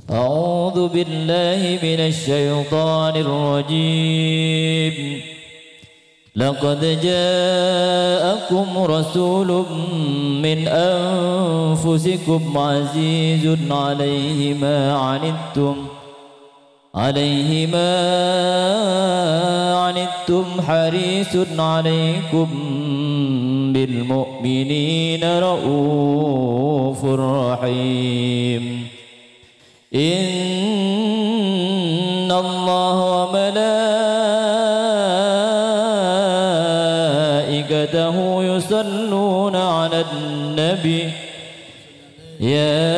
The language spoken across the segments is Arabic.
أعوذ بالله من الشيطان الرجيم. لقد جاءكم رسول من أنفسكم عزيز عليه ما عنتم حريص عليكم بالمؤمنين رؤوف رحيم. إن الله وملائكته يصلون على النبي يا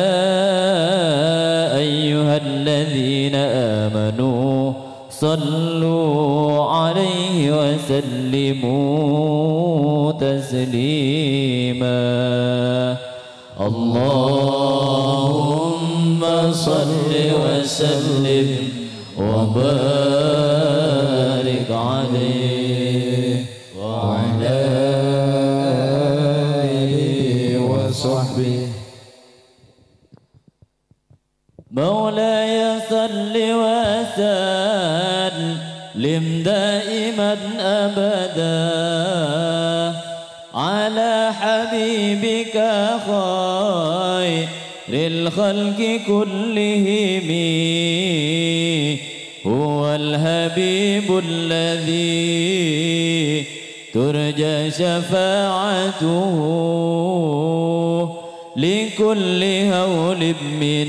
أيها الذين آمنوا صلوا عليه وسلموا تسليما. اللهم صل وسلم وبارك عليه وعلى آله وصحبه. مولاي صل وسلم دائما أبدا على حبيبك خير الخلق كلهم. هو الحبيب الذي ترجى شفاعته لكل هول من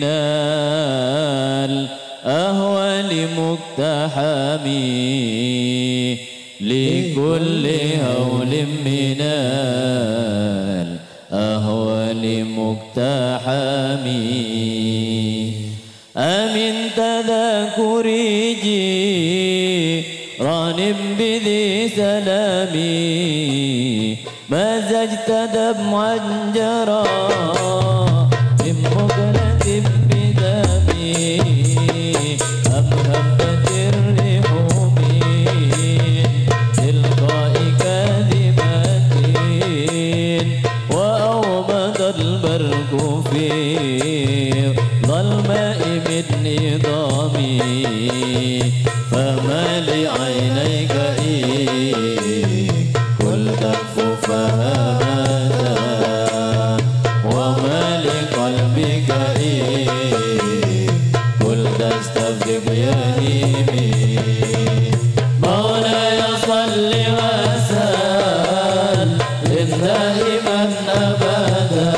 الأهوال مقتحم. لكل هول من الأهوال مقتحم. أمن تذاكر جيران بذي سلامي مزجت دمعا جرى من مكنة بدمي. أم هبت الريح من تلقاء كاذبة وأومض البرق في ظلماء من نظامي. فما لعينيك كل فهذا وما لقلبك كل تستفرغ يهيمي. مولاي صل وسلم دائما أبدا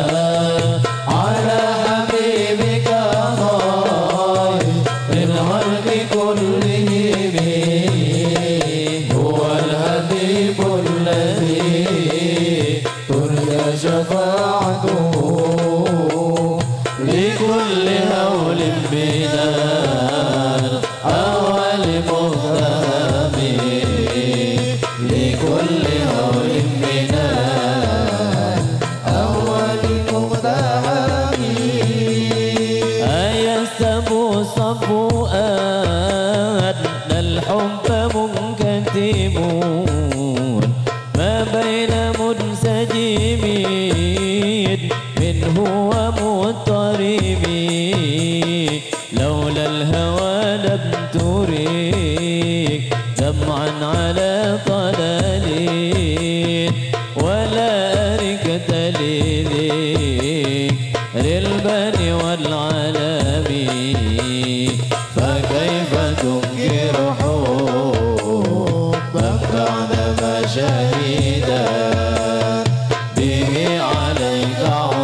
على حبيبك خير الخلق كلهم. هو الحبيب الذي ترجى شفاعته لكل هول من الأهوال مقتحم. لكل هول من الأهوال مقتحم. أيحسب الصفو أن الحب منكتم ما بين منسجم منه ومضطرب. لولا الهوى لم تريك دمعا على طلال ولا أركت لذكر البن والعلم. فكيف تنكر حبا بعدما شهيدا به عليك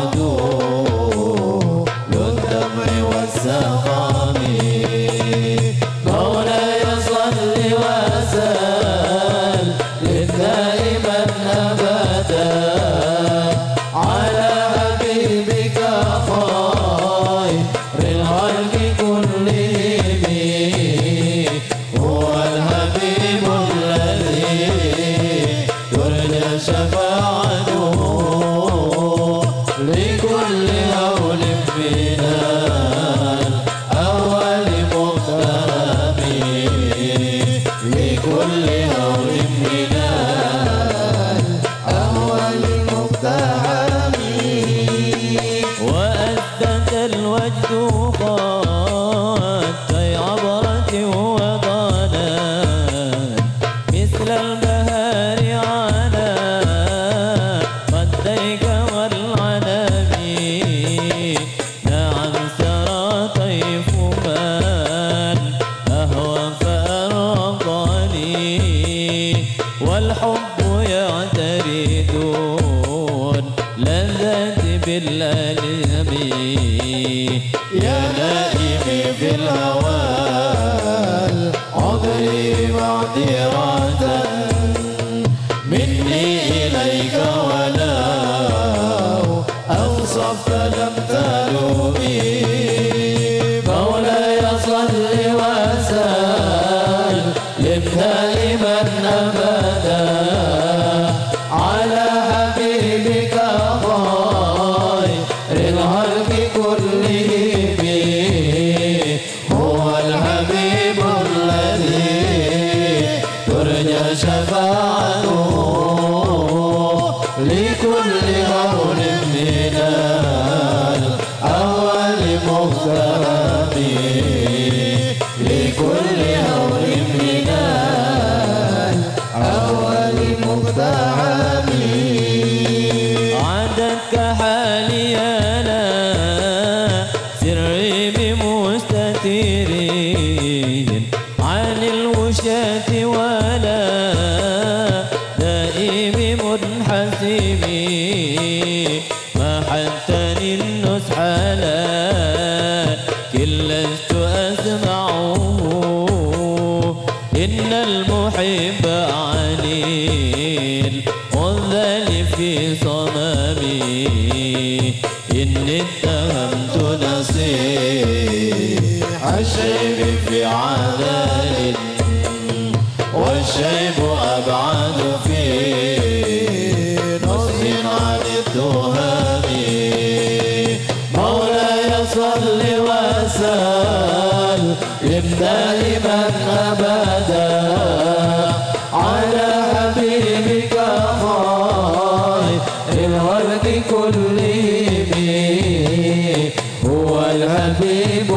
عدول الدمع والسقام. مولاي صل وسلم دائما أبدا على حبيبك خير الخلق كلهم. هو الحبيب الذي ترجى شفاعته لكل هول من الأهوال مقتحم. لكل هول من الأهوال مقتحم. وأثبت الوجد لائمي في الهوى عذري معذرة مني إليك ولو أوصفت لم تلومي مولاي صل وسلم دائما أبدا على حبيبك خير الخلق كلهم هو الحبيب الذي ترجى شفاعته لكل هول من الأول مغترب لكل هول من الأول مغترب عادتك حالي أنا سري بمستترين عن الوشاة ولا دائم منحسبي محنتني النصح لكن لست أسمعه إن المحب عليل والذل في صمامي إني اتهمت نصيح الشيب في عذال والشيب أبعد في نص عن التهم مولاي صل وسلم دائما أبدا على حبيبك خير الخلق كلهم هو الحبيب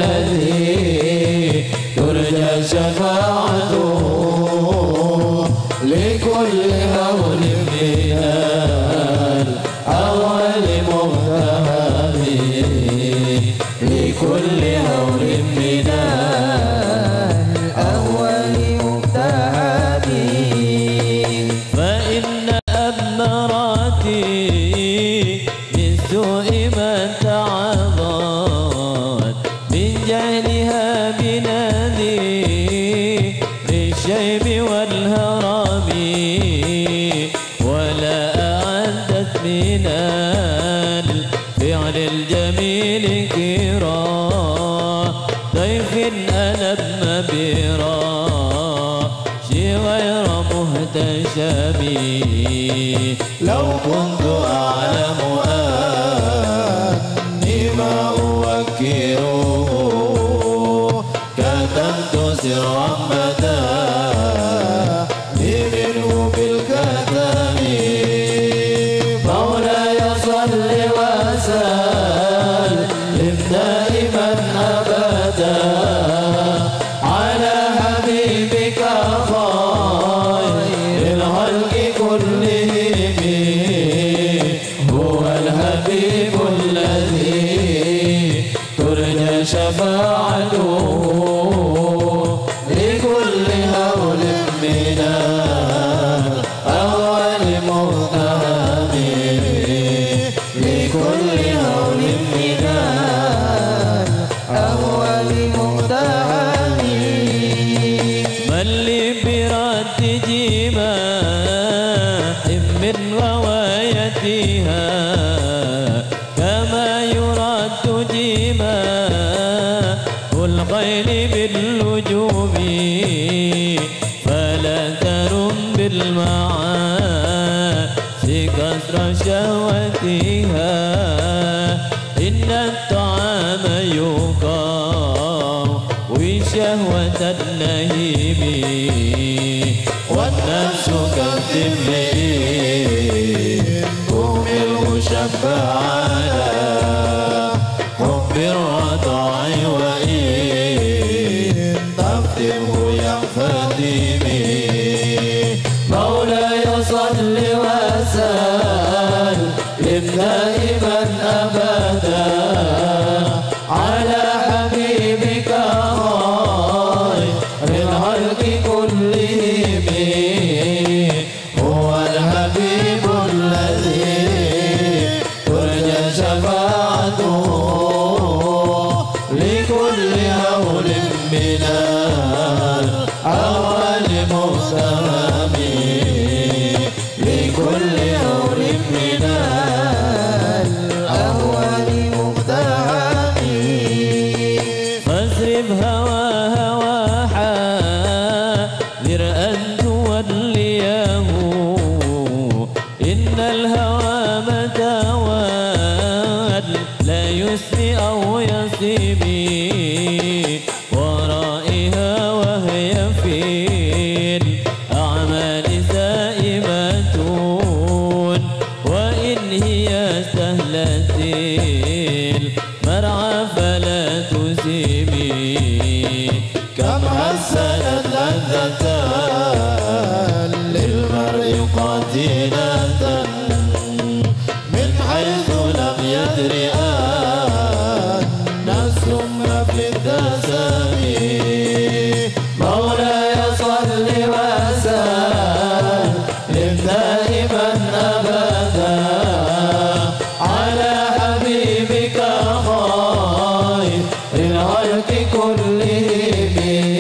الذي ترجى شفاعته لكل هول من الأول مغترب لكل هول من الأول مغترب فإن أمراتي بالسوء من تعظت من جهلها بنذير الشيب والهرم ولا أعدت من الفعل الجميل كرام ضيف ألم براشي غير مهتشم لو كنت أعلم أني ما أوكره كتمت سرا مدى منه بالكتم مولاي صل وسلم دائما أبدا على حبيبك خير الخلق كلهم هو الحبيب الذي ترجى شفاعته لكل هول من الأول مغترب لكل هول من الأول مغترب من لي برد جماح من غوايتها كما يرد جماح الخيل باللجوم فلا ترم بالمعاصي كسر شهوتها إن الطعام يقاوي شهوة النهيم والنفس كالطفل تهمل شبع على حب الرضاع وإن تفتمه ينفتم مولاي صل وسلم دائما أبدا على حبيبك خير الخلق كلهم هو الحبيب الذي ترجى شفاعته تسمي ورائها وهي في الأعمال سائمة وإن هي سهلة المرعى فلا تسمي كم حسنت لذة للمرء قاتلة من حيث لم يدر أن السم في الدسم. مولاي صل وسلم دائما أبدا على حبيبك خير الخلق كلهم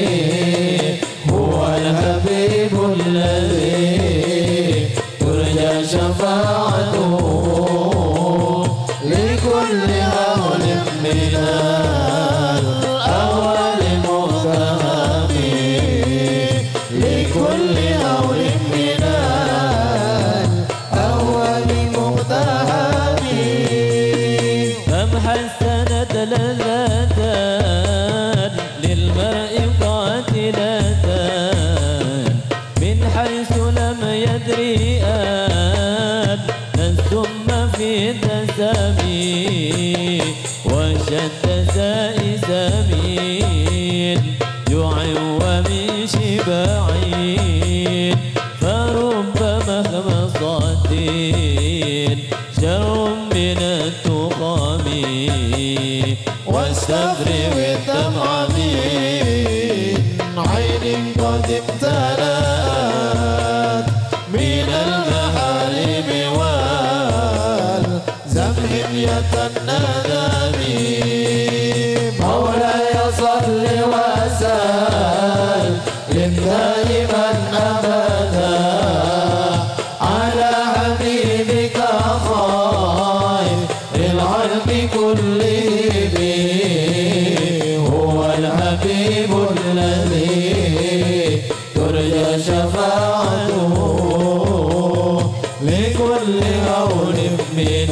هو الحبيب الذي ترجى شفاعته لكل هول من الأهوال متهم لكل هول من الأهوال متهم. كم حسنت لذة للمرء قاتلة من حيث لم يدري أن السم في تسمي وشد سائس من جوع ومن شبع فرب مخمصة شر من التقام واستفرغ الدمع من عين قد امتلأت من المحارم والزمهمية الندم. مولاي صل وسلم دائما أبدا على حبيبك خير الخلق كلهم هو الحبيب الذي ترجى شفاعته لكل هول من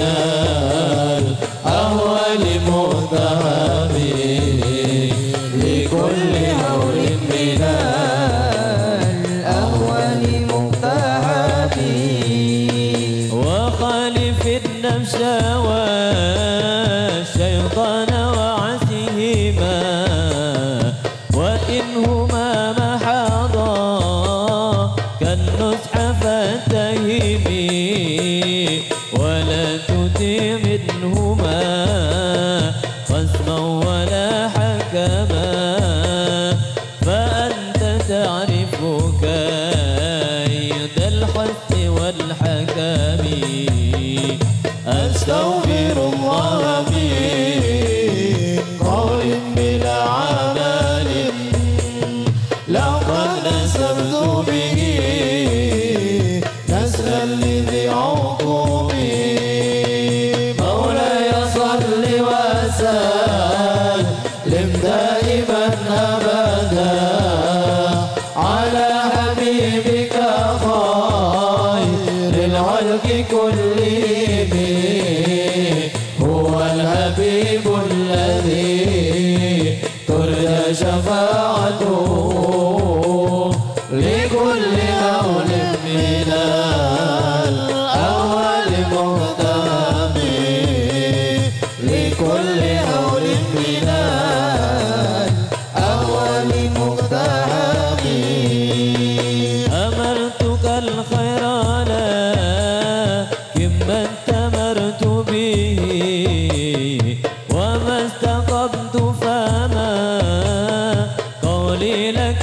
الأهوال متهم لكل هول من الأهوال متهم. وخالف النفس والشيطان وعسهما وإنهما محاضا كالنصح فاتهمي ولا تطع منهما خصما ولا حكما فأنت تعرف كيد الحث والحكم. أستغفر الله من قول بلا عمل لقد نسبت به نسلا لذي عقوب. مولاي صل وسلم دائما أبدا على حبيبك خير الخلق كلهم هو الحبيب الذي ترجى شفاعته لكل هول من الأهوال متهم لكل هول من الأهوال متهم. أمرتك الخير لكن ما اتمرت به وما استقمت فما قولي لك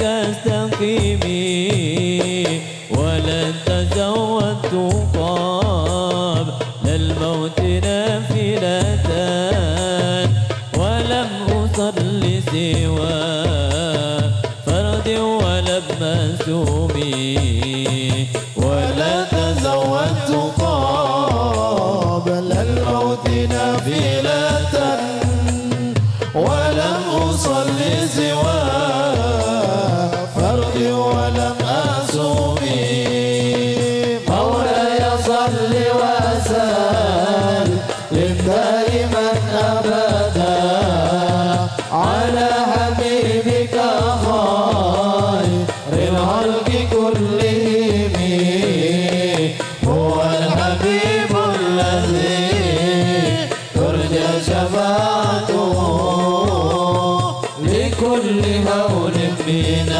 استقيمي ولا تزودت قبل الموت نافلة ولم أصل سوى فرد ولم مسومي ولا تزودت قبل الموت نافلة ولم أصل سوى فرد ولم أصوم. مولاي صل وسلم دائما أبدا بنا